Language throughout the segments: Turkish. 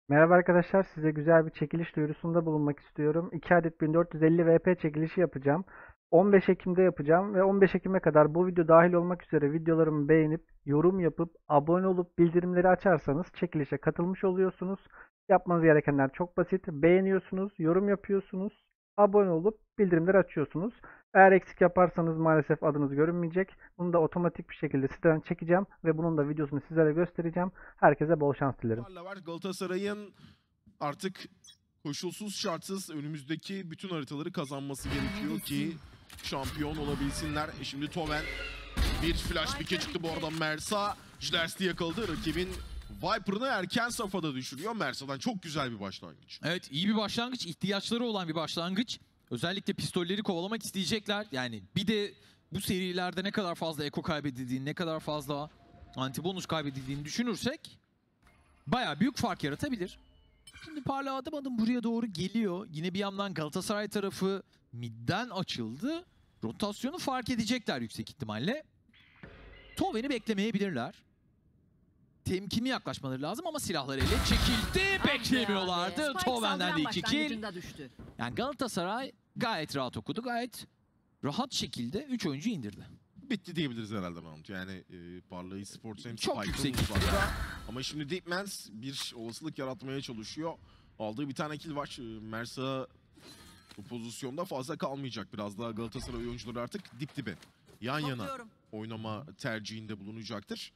Merhaba arkadaşlar, size güzel bir çekiliş duyurusunda bulunmak istiyorum. 2 adet 1450 VP çekilişi yapacağım. 15 Ekim'de yapacağım ve 15 Ekim'e kadar bu video dahil olmak üzere videolarımı beğenip, yorum yapıp, abone olup bildirimleri açarsanız çekilişe katılmış oluyorsunuz. Yapmanız gerekenler çok basit. Beğeniyorsunuz, yorum yapıyorsunuz, abone olup bildirimleri açıyorsunuz. Eğer eksik yaparsanız maalesef adınız görünmeyecek. Bunu da otomatik bir şekilde siteden çekeceğim ve bunun da videosunu sizlere göstereceğim. Herkese bol şans dilerim. Var. Galatasaray'ın artık koşulsuz şartsız önümüzdeki bütün haritaları kazanması gerekiyor ki şampiyon olabilsinler. Şimdi Toven bir flash pike çıktı bu arada. Mersa Jlers'ti yakaladı. Rakibin Viper'ını erken safhada düşürüyor. Mersa'dan çok güzel bir başlangıç. Evet, iyi bir başlangıç. İhtiyaçları olan bir başlangıç. Özellikle pistolleri kovalamak isteyecekler. Yani bir de bu serilerde ne kadar fazla eko kaybedildiğini, ne kadar fazla anti bonus kaybedildiğini düşünürsek bayağı büyük fark yaratabilir. Şimdi Parla adım adım buraya doğru geliyor. Yine bir yandan Galatasaray tarafı midden açıldı. Rotasyonu fark edecekler yüksek ihtimalle. Toven'i beklemeyebilirler. Temkinli yaklaşmaları lazım ama silahları ele çekildi. Beklemiyorlardı. Toven'den de 2 kill. Yani Galatasaray gayet rahat okudu. Gayet rahat şekilde 3 oyuncu indirdi. Bitti diyebiliriz herhalde Mahmut. Yani Parla Esports hem Çok yüksek uzakta. Ama şimdi Deepmans bir olasılık yaratmaya çalışıyor. Aldığı bir tane kill var. Mersa bu pozisyonda fazla kalmayacak. Biraz daha Galatasaray oyuncuları artık dip dibe yan yana oynama tercihinde bulunacaktır.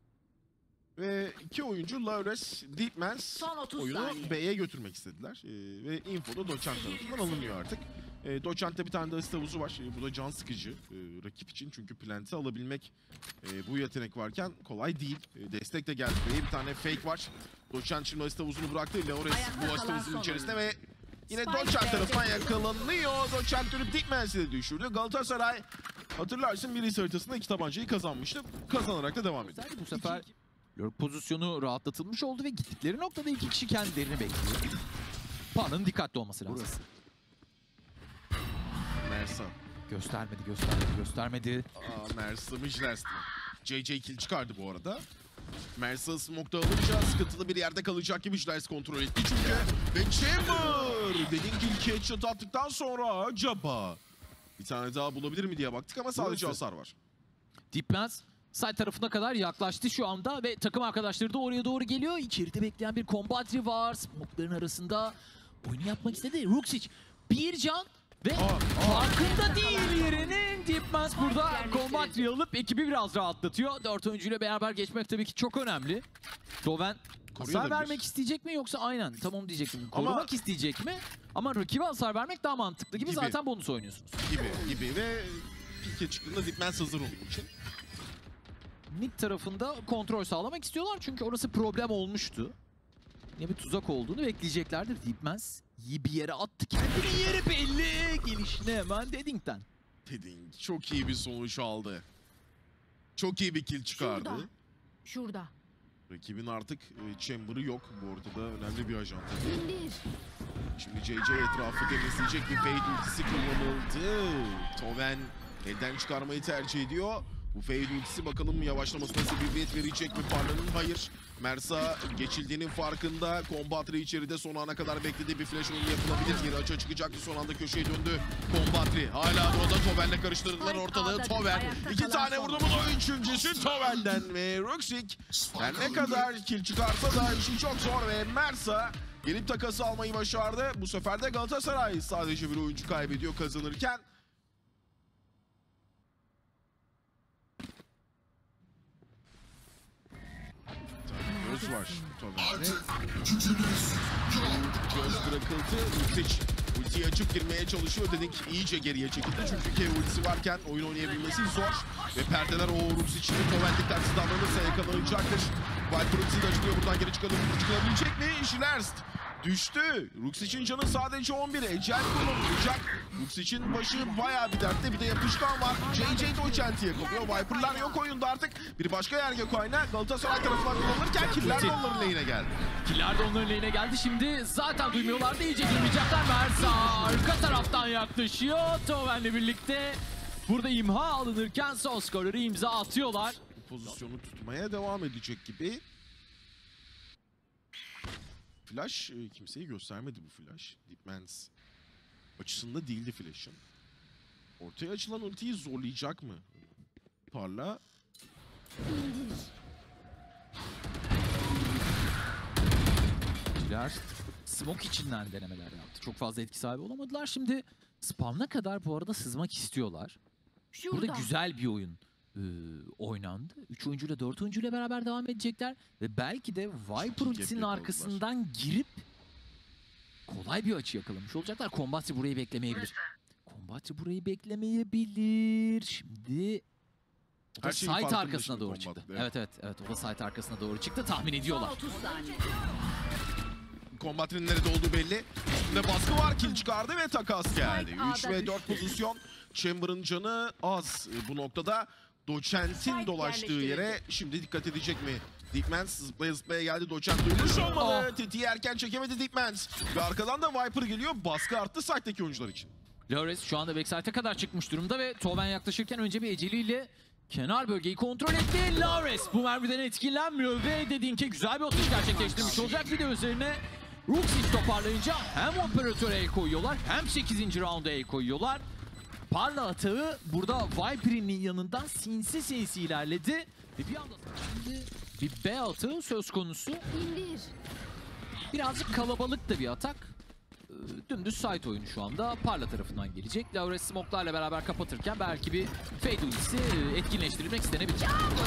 Ve iki oyuncu Laures, Deepmans oyunu B'ye götürmek istediler. Ve info da Doçent tarafından alınıyor artık. Doçent'te bir tane de ısı havuzu var. Bu da can sıkıcı rakip için. Çünkü plant'i alabilmek bu yetenek varken kolay değil. Destek de geldi. B'ye bir tane fake var. Doçent şimdi ısı havuzunu bıraktı. Laures bu ısı havuzunun içerisinde ve yine Doçent tarafından yakalanıyor. Doçent dönüp Deepmans'i de düşürdü. Galatasaray hatırlarsın bir haritasında 2 tabancayı kazanmıştı. Kazanarak da devam ediyor. Bu sefer lurk pozisyonu rahatlatılmış oldu ve gittikleri noktada 2 kişi kendilerini bekliyor. Para'nın dikkatli olması lazım. Burası. Mersa. Göstermedi. Mersa mı Jlers mi? JJ kill çıkardı bu arada. Mersa smoke'da alınca sıkıntılı bir yerde kalacak gibi Jlers kontrol etti çünkü. Ve Chamber! Dediğim gibi iki headshot attıktan sonra acaba bir tane daha bulabilir mi diye baktık ama sadece hasar var. Deepmans side tarafına kadar yaklaştı şu anda ve takım arkadaşları da oraya doğru geliyor. İçeride bekleyen bir Combatri var. Smoke'ların arasında oyunu yapmak istedi. Ruxic bir can ve farkında değil yerinin. Deepmans burada Combatri alıp ekibi biraz rahatlatıyor. 4 oyuncuyla beraber geçmek tabii ki çok önemli. Toven hasar vermek isteyecek mi yoksa aynen tamam diyecektim. Korumak isteyecek mi? Ama rakibe hasar vermek daha mantıklı gibi. Zaten bonus oynuyorsunuz. Gibi ve pike çıktığında Deepmans hazır olduğu için. Mid tarafında kontrol sağlamak istiyorlar çünkü orası problem olmuştu. Yine bir tuzak olduğunu bekleyeceklerdir. Deepmans iyi bir yere attı kendini, yeri belli. Gelişine hemen Deading'den. Deading çok iyi bir sonuç aldı. Çok iyi bir kill çıkardı. Şurada. Rakibin artık Chamber'ı yok. Bu ortada önemli bir ajan tabii. Şimdi JJ etrafı temizleyecek bir fade ultisi kullanıldı. Toven elden çıkarmayı tercih ediyor. Bu fade ultisi bakalım yavaşlamasına sebebiyet verecek mi Parla'nın? Hayır. Mersa geçildiğinin farkında. Combatri içeride son ana kadar beklediği bir flash oyunu yapılabilir. Yeri açığa çıkacaktı. Son anda köşeye döndü. Combatri hala burada. Toven'le karıştırdılar ortalığı. Toven. 2 tane vurdu. Bu da üçüncüsü Toven'den. Ve Ruxic her ne kadar kill çıkarsa da işi çok zor ve Mersa gelip takası almayı başardı. Bu sefer de Galatasaray sadece bir oyuncu kaybediyor kazanırken. Göz var Toven'de. Göz bırakıldı. Ruxic ultiyi açıp girmeye çalışıyor. Dedik iyice geriye çekildi. Çünkü Kev ultisi varken oyun oynayabilmesi zor. Ve perdeler o Ruxic'in Toven dikkatsiz davranırsa yakalanacaktır. Viper ultisi de açılıyor. Buradan geri çıkabilecek mi? Schlerst düştü. Ruxic'in canı sadece 11. Ecel kullanılacak. Ruxic'in başı bayağı bir dertte. Bir de yapışkan var. JJ Doçent'i yakalıyor. Viper'lar yok oyunda artık. Bir başka yer Gökayna Galatasaray tarafından kullanılırken killer de onların lehine geldi. Killer de onların lehine geldi. Şimdi zaten duymuyorlardı. İyice girmeyecekler. Mersa arka taraftan yaklaşıyor. Toven'le birlikte burada imha alınırken son skorları imza atıyorlar. Bu pozisyonu tutmaya devam edecek gibi. Flash kimseyi göstermedi bu flash. Deepmans açısında değildi flash'ın. Ortaya açılan ultiyi zorlayacak mı? Parla. Smoke içinden denemeler yaptı. Çok fazla etki sahibi olamadılar. Şimdi spawn'a kadar bu arada sızmak istiyorlar. Burada güzel bir oyun oynandı. 3 oyuncuyla 4 oyuncuyla beraber devam edecekler. Ve belki de Viper ultisinin arkasından girip kolay bir açı yakalamış olacaklar. Combatri burayı beklemeyebilir. Combatri burayı beklemeyebilir. Şimdi o da site arkasına doğru çıktı. Evet. O da site arkasına doğru çıktı. Tahmin ediyorlar. Combatri'nin nerede olduğu belli. Üstünde baskı var. Kill çıkardı ve takas geldi. 3 ve 4 pozisyon. Chamber'ın canı az bu noktada. Doçent'in dolaştığı yere şimdi dikkat edecek mi? Deepmans zıplaya zıplaya geldi. Doçent duymuş olmalı. Tetiği erken çekemedi Deepmans. Ve arkadan da Viper geliyor. Baskı arttı site'deki oyuncular için. Lores şu anda backside'e kadar çıkmış durumda ve Toven yaklaşırken önce bir eceliyle kenar bölgeyi kontrol etti. Lores bu mermiden etkilenmiyor ve dediğin güzel bir atış gerçekleştirmiş olacak. Bir de üzerine Ruxis toparlayınca hem operatöre el koyuyorlar hem 8. round'a el koyuyorlar. Parla atağı burada Viper'in yanından sinsi ilerledi. Ve bir anda şimdi bir B atağı söz konusu. Birazcık kalabalık da bir atak. Dümdüz site oyunu şu anda Parla tarafından gelecek. Laures smoke'larla beraber kapatırken belki bir fade ultisi etkinleştirilmek istenebilir.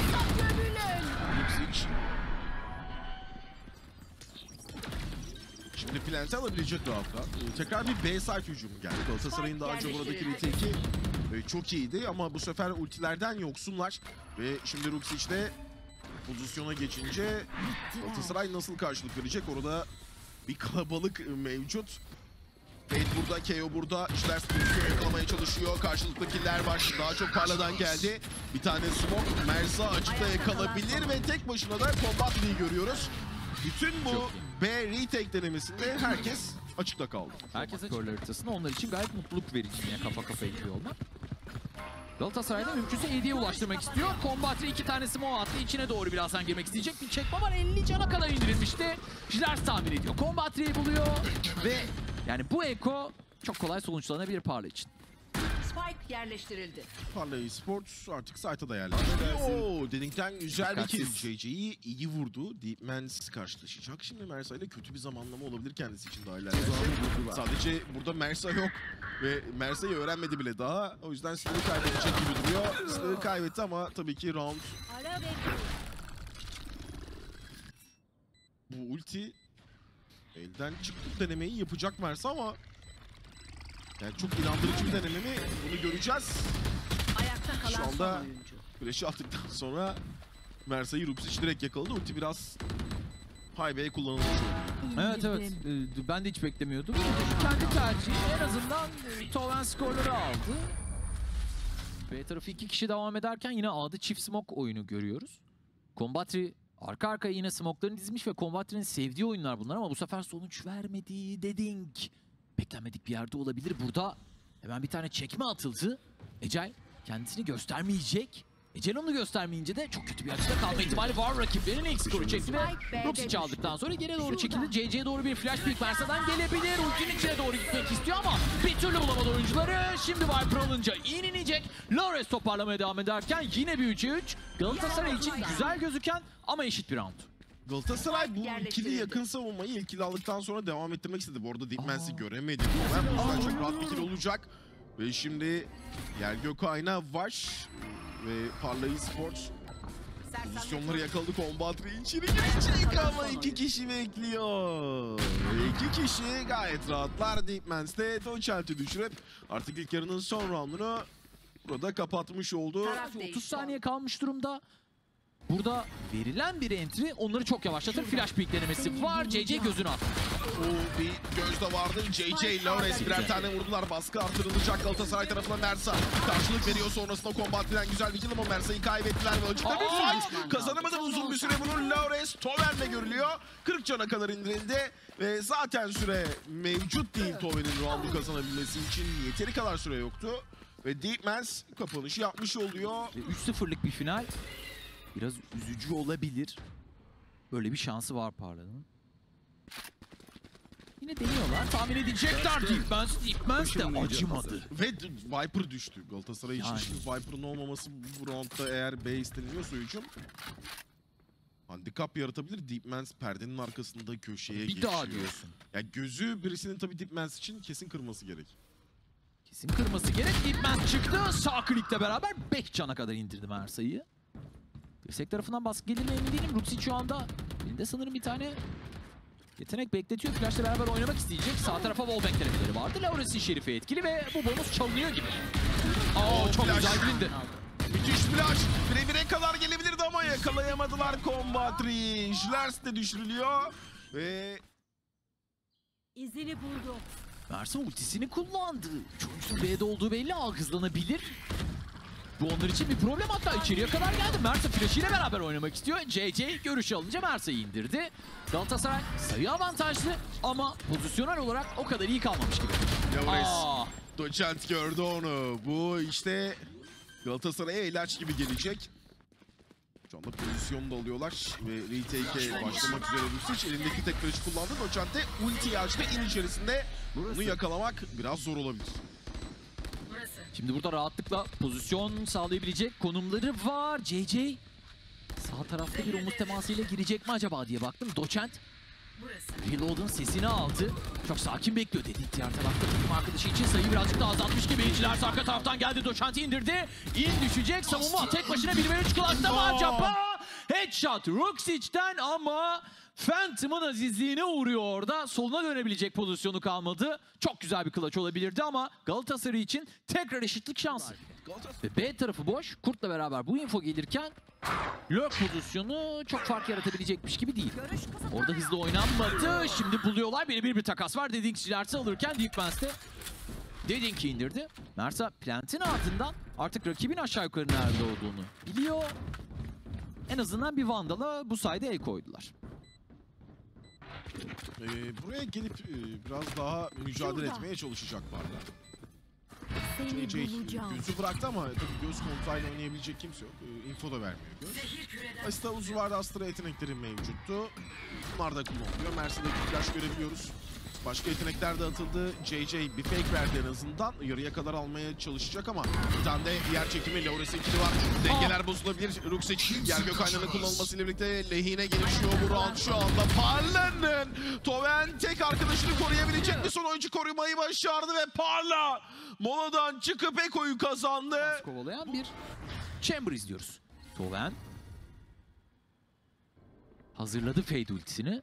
Şimdi plant'i alabilecek rahatlar. Tekrar bir B site hücumu geldi. Galatasaray'ın daha önce buradaki retake'i çok iyiydi ama bu sefer ultilerden yoksunlar. Ve şimdi Ruxic de pozisyona geçince Galatasaray nasıl karşılık verecek? Orada bir kalabalık mevcut. Fade burada, KO burada. İşler pozisyonu yakalamaya çalışıyor. Karşılıklı killer var. Daha çok Parla'dan geldi. Bir tane smoke. Mersa açıkta yakalabilir ve tek başına da Combatli'yi görüyoruz. Bütün bu B retake denemesinde herkes açıkta kaldı. Herkes açıkta haritasında onlar için gayet mutluluk verici yine kafa kafaya gidiyor olmak. Galatasaray'da mümkünse 7'ye ulaştırmak istiyor. Combatri 2 tane smoke attı. İçine doğru birazdan girmek isteyecek. Bir çekme var. 50 cana kadar indirilmişti. Jilers tahmin ediyor. Combatri'yi buluyor. Ve yani bu eko çok kolay sonuçlanabilir Parla için. Spike yerleştirildi. Parla Esports artık site'a da yerlendi. Ooo Dennington güzel bir kill. JJ'yi iyi vurdu. Deepmans karşılaşacak. Şimdi Mersa ile kötü bir zamanlama olabilir kendisi için daha ileride. Sadece burada Mersa yok. Ve Mersa'yı öğrenmedi bile daha. O yüzden silahı kaybedecek gibi duruyor. Silahı kaybetti ama tabii ki round. Bu ulti elden çıktık denemeyi yapacak Mersa ama yani çok inandırıcı bir deneme mi? Bunu göreceğiz. Ayakta kalan Şu anda son oyuncu. flash'ı attıktan sonra Mersa'yı Ruxic direkt yakaladı. Ulti biraz highway kullanılmış oldu. Evet. Ben de hiç beklemiyordum. Kendi tercihi en azından Toven skorları aldı. B tarafı 2 kişi devam ederken yine A'da çift smoke oyunu görüyoruz. Combatri arka arkaya yine smoke'larını dizmiş ve Combatri'nin sevdiği oyunlar bunlar ama bu sefer sonuç vermedi. Deding. Beklenmedik bir yerde olabilir. Burada hemen bir tane çekme atıldı. Ecel kendisini göstermeyecek. Ecel onu göstermeyince de çok kötü bir açıda kalma ihtimali var. Rakiplerinin ilk skoru çekti ve Ruxic'i aldıktan sonra geriye doğru çekildi. CC'ye doğru bir flash pick Mersa'dan gelebilir. Ultinin içine doğru gitmek istiyor ama bir türlü bulamadı oyuncuları. Şimdi Viper alınca inecek. Lores toparlamaya devam ederken yine bir 3'e 3. Galatasaray için güzel gözüken ama eşit bir round. Galatasaray bu ikili yakın savunmayı ilkili aldıktan sonra devam ettirmek istedi. Bu arada Deepmans'i göremedi. Bu yüzden çok rahat bir kill olacak. Ve şimdi Yer Gökayna var. Ve Parla Esports pozisyonları yakaladı. Combatri içeri girecek ama 2 kişi bekliyor. 2 kişi gayet rahatlar. Deepmans de Doçent'i düşürüp artık ilk yarının son roundunu burada kapatmış oldu. 30 saniye kalmış durumda. Burada verilen bir entry onları çok yavaşlatır. Flash pick denemesi var. CC gözünü attı. O bir göz de vardı. JJ, Lawrence birer tane vurdular. Baskı artırılacak Galatasaray tarafından Mersa. Karşılık veriyor sonrasında Combat'ten güzel bir kill ama Mersa'yı kaybettiler ve açıkta bir fight. Kazanamadı uzun bir süre bunu. Lawrence Toven'le görülüyor. 40 cana kadar indirildi. Ve zaten süre mevcut değil Toven'in roundu kazanabilmesi için. Yeteri kadar süre yoktu. Ve Deepmans kapanışı yapmış oluyor. 3-0'lık bir final. Biraz üzücü olabilir. Böyle bir şansı var Parla'nın. Yine deniyorlar. Tahmin edecekler. Deepmans de acımadı. Ve Viper düştü. Galatasaray için Yani. şimdi Viper'ın olmaması bu roundda eğer B isteniyorsa hücum handikap yaratabilir. Deepmans perdenin arkasında köşeye Bir geçiyor. daha diyorsun. Yani gözü birisinin tabii Deepmans için kesin kırması gerek. Kesin kırması gerek. Deepmans çıktı. Sağ klikle beraber 5 cana kadar indirdi Mersa'yı. Dirsek tarafından baskı gelir mi emin değilim. Ruxic şu anda elinde sanırım bir tane yetenek bekletiyor. Flash'la beraber oynamak isteyecek. Sağ tarafa wallbang denemeleri vardı. Lawrence'in şerifi etkili ve bu bonus çalınıyor gibi. Çok flash. güzel bilindi. Müthiş flash. Bire kadar gelebilirdi ama yakalayamadılar Combat Ridge. Lers de düşürülüyor. Ve İzini buldu. Mersa ultisini kullandı. Çocuğun B'de olduğu belli. A hızlanabilir. Bu onlar için bir problem, hatta içeriye kadar geldi. Mersa flash'iyle beraber oynamak istiyor. JJ görüş alınca Mersa'yı indirdi. Galatasaray sayı avantajlı ama pozisyonel olarak o kadar iyi kalmamış gibi. Lawrence, Doçent gördü onu. Bu işte Galatasaray'a ilaç gibi gelecek. Şu anda pozisyonu da alıyorlar ve retake'e başlamak üzere Rusic. Elindeki tek flash'ı kullandı. Doçent de ultiyi açtı. İn içerisinde bunu yakalamak biraz zor olabilir. Şimdi burada rahatlıkla pozisyon sağlayabilecek konumları var. JJ sağ tarafta bir omuz temasıyla girecek mi acaba diye baktım. Doçent Reload'un sesini aldı. Çok sakin bekliyor dedi. Diğer tarafta takım arkadaşı için sayı birazcık daha azaltmış gibi. İnciler arka taraftan geldi. Doçent'i indirdi. İn düşecek. Savunma tek başına 1-3 clutch'ta var. Capa! Headshot Ruxic'ten ama Phantom'ın azizliğine uğruyor orada. Soluna dönebilecek pozisyonu kalmadı. Çok güzel bir clutch olabilirdi ama Galatasaray için tekrar eşitlik şansı. Ve B tarafı boş. Kurt'la beraber bu info gelirken lurk pozisyonu çok fark yaratabilecekmiş gibi değil. Orada hızlı oynanmadı. Şimdi buluyorlar. Bir takas var. Dedinkçilerse alırken Deepmans'te Dedink'i indirdi. Mersa plantin ardından artık rakibin aşağı yukarı nerede olduğunu biliyor. En azından bir Vandal'a bu sayede el koydular. Buraya gelip biraz daha mücadele etmeye çalışacaklar. Seni JJ bulacağım. gözü bıraktı ama tabii göz kontrolüyle oynayabilecek kimse yok. Info da vermiyor göz. Asita uzu vardı, Astra yetenekleri mevcuttu. Bunlar da kullanılıyor. Merce'deki flash görebiliyoruz. Başka yetenekler de atıldı. JJ bir fake verdi en azından. Yarıya kadar almaya çalışacak ama bir tane de yer çekimi Lawrence ikili var. Dengeler bozulabilir. Ruxic yer gök aynanın kullanılmasıyla birlikte lehine gelişiyor bu round şu anda. Parla'nın Toven tek arkadaşını koruyabilecek mi? Son oyuncu korumayı başardı ve Parla moladan çıkıp Eko'yu kazandı. Kovalayan bir Chamber izliyoruz. Toven hazırladı Fade ultisini.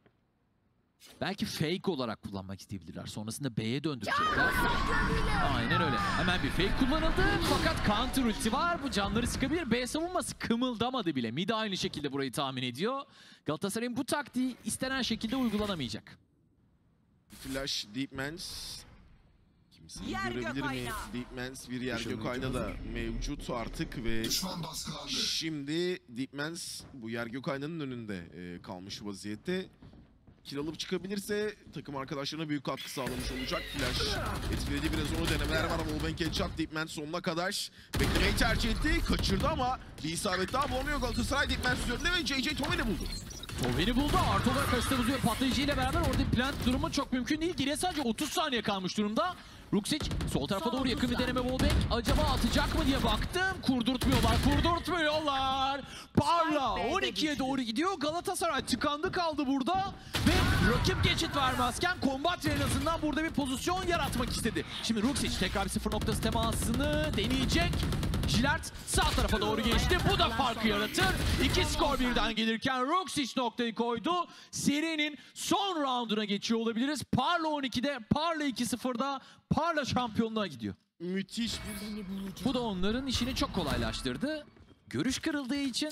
Belki fake olarak kullanmak isteyebilirler. Sonrasında B'ye döndürecekler. Aynen öyle. Hemen bir fake kullanıldı. Fakat counter ulti var. Bu canları sıkabilir. B savunması kımıldamadı bile. Mid aynı şekilde burayı tahmin ediyor. Galatasaray'ın bu taktiği istenen şekilde uygulanamayacak. Flash Deepmans. Kimseyi Yer görebilir gök mi? ayna. Deepmans bir yer gök ayna da mevcut artık ve şimdi Deepmans bu yer gök aynanın önünde kalmış vaziyette. Kill alıp çıkabilirse takım arkadaşlarına büyük katkı sağlamış olacak. Flash etkiledi, biraz onu denemeler var ama wallbang headshot Deepmans sonuna kadar beklemeyi tercih etti. Kaçırdı ama bir isabet daha bulamıyor Galatasaray Deepmans üzerinde ve JJ Tomen'i buldu. Toven'i buldu. Artı olarak kasete buzuyor. Patlayıcıyla beraber orada plant durumu çok mümkün değil. Geriye sadece 30 saniye kalmış durumda. Ruxic sol tarafa doğru yakın bir deneme wallbang. Acaba atacak mı diye baktım. Kurdurtmuyorlar. Parla 12'ye doğru gidiyor. Galatasaray tıkandı kaldı burada. Ve rakip geçit vermezken Combat en azından burada bir pozisyon yaratmak istedi. Şimdi Ruxic tekrar bir 0 noktası temasını deneyecek. Jilert sağ tarafa doğru geçti. Bu da farkı yaratır. 2 skor birden gelirken Ruxic noktayı koydu. Serinin son rounduna geçiyor olabiliriz. Parla 12'de, Parla 2-0'da, Parla şampiyonluğa gidiyor. Müthiş bir... Bu da onların işini çok kolaylaştırdı. Görüş kırıldığı için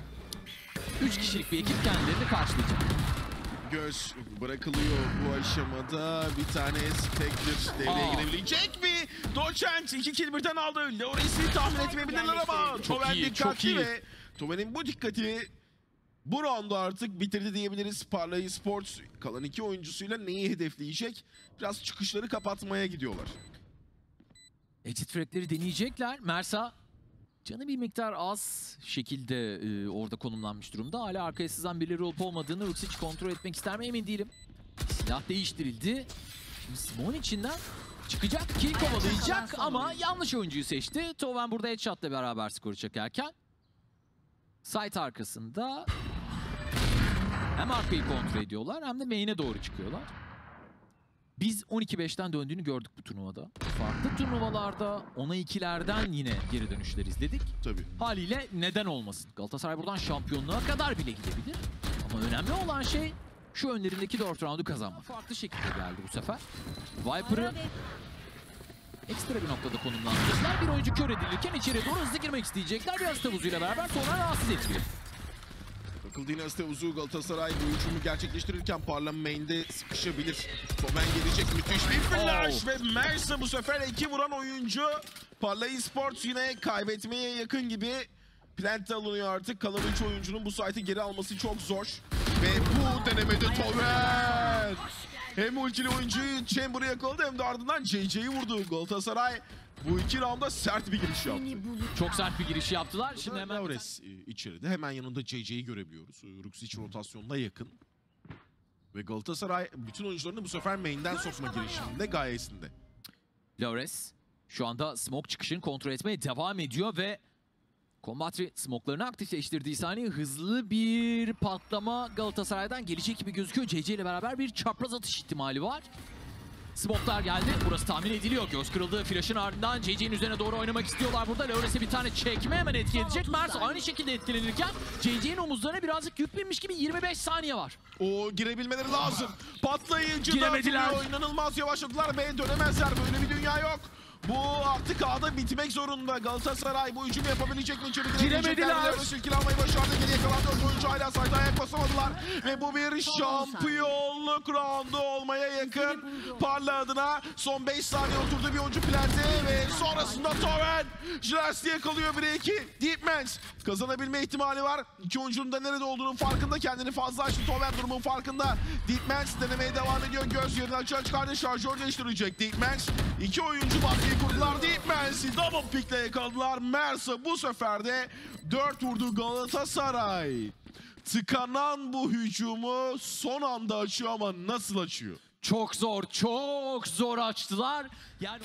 3 kişilik bir ekip kendilerini karşılayacak. Göz bırakılıyor bu aşamada. Bir tane Spectre devreye girebilecek mi? Doçent 2 kill birden aldı. Lawrence'i tahmin etmeyebilirler ama Toven dikkatli ve Toven'in bu dikkati bu roundu artık bitirdi diyebiliriz. Parla Esports kalan 2 oyuncusuyla neyi hedefleyecek? Biraz çıkışları kapatmaya gidiyorlar. Exit fragleri deneyecekler. Mersa canı bir miktar az şekilde orada konumlanmış durumda. Hala arkaya sızan birileri olup olmadığını Ruxic kontrol etmek ister mi emin değilim. Silah değiştirildi. Şimdi Simon içinden çıkacak, kill kovalayacak ama yanlış oyuncuyu seçti. Toven burada headshot'la beraber skoru çekerken. Site arkasında hem arkayı kontrol ediyorlar hem de main'e doğru çıkıyorlar. Biz 12-5'ten döndüğünü gördük bu turnuvada. Farklı turnuvalarda 10'a 2'lerden yine geri dönüşler izledik. Tabii. Haliyle neden olmasın? Galatasaray buradan şampiyonluğa kadar bile gidebilir. Ama önemli olan şey şu önlerindeki 4 roundu kazanmak. Farklı şekilde geldi bu sefer. Viper'ı ekstra bir noktada konumlandırdılar. Bir oyuncu kör edilirken içeri doğru hızlı girmek isteyecekler. Biraz tavuzuyla beraber sonra rahatsız ediliyor. Bakıldı yine Stevuzu Galatasaray bu hücumu gerçekleştirirken Parla main'de sıkışabilir. Toben gelecek, müthiş bir flash ve Mersa bu sefer 2 vuran oyuncu. Parla Esports yine kaybetmeye yakın gibi. Plant alınıyor artık. Kalan 3 oyuncunun bu site'i geri alması çok zor. Ve bu denemede Toben hem ultili oyuncuyu Chamber'ı yakaladı hem de ardından JJ'yi vurdu. Galatasaray bu 2 rounda sert bir giriş yaptı. Çok sert bir giriş yaptılar. Şimdi hemen Laures içeride. Hemen yanında JJ'yi görebiliyoruz. Ruxic rotasyonda yakın. Ve Galatasaray bütün oyuncularını bu sefer main'den sokma girişiminde gayesinde. Laures şu anda smoke çıkışını kontrol etmeye devam ediyor ve Combatri smoke'larını aktifleştirdiği saniye hızlı bir patlama Galatasaray'dan gelecek gibi gözüküyor. JJ ile beraber bir çapraz atış ihtimali var. Smoke'lar geldi. Burası tahmin ediliyor. Göz kırıldı. Flash'ın ardından JJ'nin üzerine doğru oynamak istiyorlar burada. Laures'e bir tane çekme hemen etki edecek. Mers aynı şekilde etkilenirken JJ'nin omuzlarına birazcık yük binmiş gibi 25 saniye var. O girebilmeleri lazım. Patlayıcı da Giremediler. vuruyor. İnanılmaz yavaşladılar. B dönemezler. Böyle bir dünya yok. Bu artık A'da bitmek zorunda. Galatasaray bu hücumu yapabilecek mi? İçeri Giremediler. Laures ilkini almayı başardı. Geriye kalan 4 oyuncu hala sayda ayak basamadılar. Ve bu bir şampiyonluk roundu olmaya yakın. Parla adına son 5 saniye oturdu bir oyuncu plante ve sonrasında Toven Jilersi yakalıyor 1'e 2. Deepmans kazanabilme ihtimali var. İki oyuncunun da nerede olduğunun farkında. Kendini fazla açtı. Toven durumun farkında. Deepmans denemeye devam ediyor. Göz yerini açığa çıkardı. Şarjör değiştirecek. Deepmans 2 oyuncu baskıyı kurdular. Deepmans'i double pick'le yakaladılar. Mersa bu sefer de 4 vurdu Galatasaray. Tıkanan bu hücumu son anda açıyor ama nasıl açıyor? Çok zor açtılar. Yani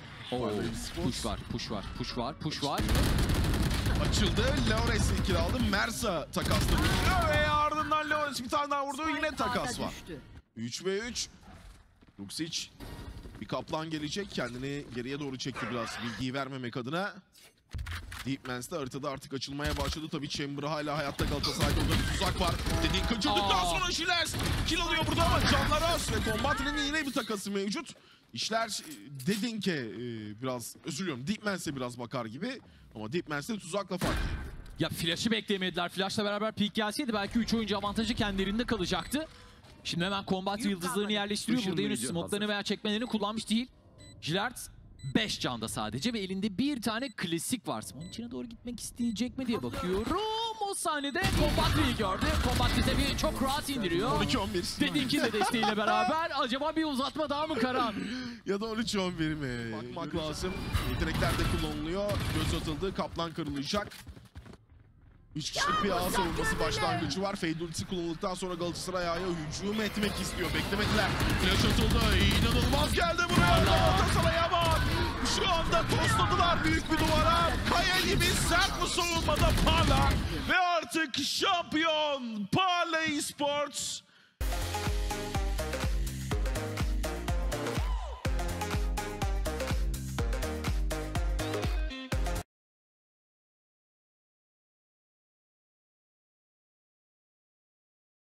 push var. Açıldı. Laures ilkini aldı. Mersa takasla vuruyor ve ardından Laures bir tane daha vurdu. Yine takas var. 3 ve 3. Ruxic bir kaplan gelecek. Kendini geriye doğru çekti biraz bilgiyi vermemek adına. Deepmans de haritada artık açılmaya başladı. Tabii Chamber hala hayatta. Galatasaray'da orada bir tuzak var. Dediğin kaçırdıktan sonra Jiles kill alıyor burada ama canlar az ve Combatry'nin yine bir takası mevcut. İşler Dedinke biraz özür diliyorum. Deepmans'e biraz bakar gibi ama Deepmans'te tuzakla farklı. Ya flash'ı bekleyemediler. Flash'la beraber peek gelseydi belki 3 oyuncu avantajı kendilerinde kalacaktı. Şimdi hemen Combatry yıldızlarını yerleştiriyor. Burada henüz smoke'larını veya çekmelerini kullanmış değil. Jilert 5 canda sadece ve elinde bir tane klasik var. Smoke'un içine doğru gitmek isteyecek mi diye bakıyorum. O sahnede Combatry'yi gördü. Combatry tabii çok rahat indiriyor. 12-11. Dediğinki de desteğiyle beraber acaba bir uzatma daha mı Karan? Ya da 13-11 mi? Bakmak lazım. Yetenekler de kullanılıyor. Göz atıldı. Kaplan kırılacak. 3 kişilik bir ağ savunması başlangıcı var. Fade ultisi kullanıldıktan sonra Galatasaray A'ya hücum etmek istiyor. Beklemediler. Flash atıldı. İnanılmaz geldi buraya. Galatasaray'a bak. Şu anda tosladılar büyük bir duvara. Kaya gibi sert bu savunmada Parla. Ve artık şampiyon Parla Esports